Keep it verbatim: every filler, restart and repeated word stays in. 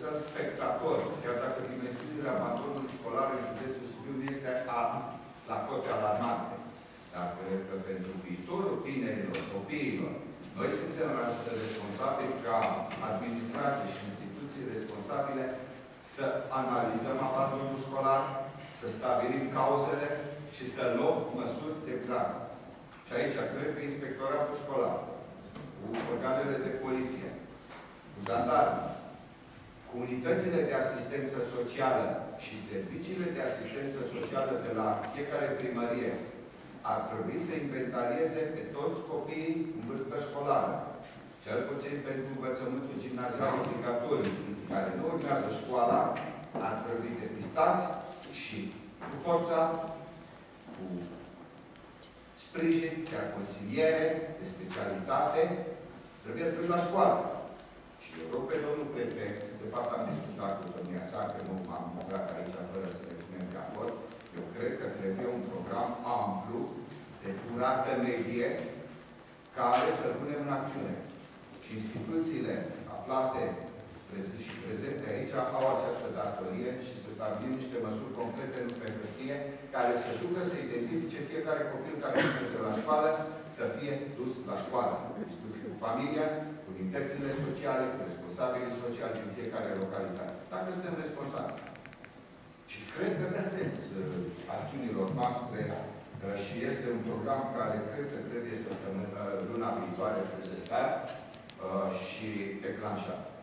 stăm spectatori, chiar dacă dimensiunile abandonului școlar în județul Sibiu nu este a, la cote alarmante. Dar cred că pentru viitorul tinerilor, copiilor, noi suntem responsabili ca administrație și instituții responsabile să analizăm abandonul școlar, să stabilim cauzele și să luăm măsuri de plan. Și aici cred că Inspectoratul Școlar, cu organele de poliție, cu jandarmii, cu unitățile de asistență socială și serviciile de asistență socială de la fiecare primărie, ar trebui să inventarieze pe toți copiii în vârstă școlară, cel puțin pentru învățământul gimnazial obligatoriu, care nu urmează școala, ar trebui depistați și cu forța, cu sprijin, chiar consiliere, de specialitate, trebuie duși la școală. Și eu rog pe domnul prefect, de fapt am discutat cu domnia sa, că nu m-am băgat aici fără să ne punem de acord, eu cred că trebuie un program amplu, de durată medie, care să punem în acțiune. Și instituțiile aflate și prezente aici au această datorie și să stabilim niște măsuri concrete pe hârtie, care să ducă să identifice fiecare copil care nu merge la școală, să fie dus la școală. Discuții cu familia, cu unitățile sociale, cu responsabilii sociali din fiecare localitate. Dacă suntem responsabili. Și cred că dă sens acțiunilor noastre și este un program care cred că trebuie să luna viitoare prezentat și declanșat.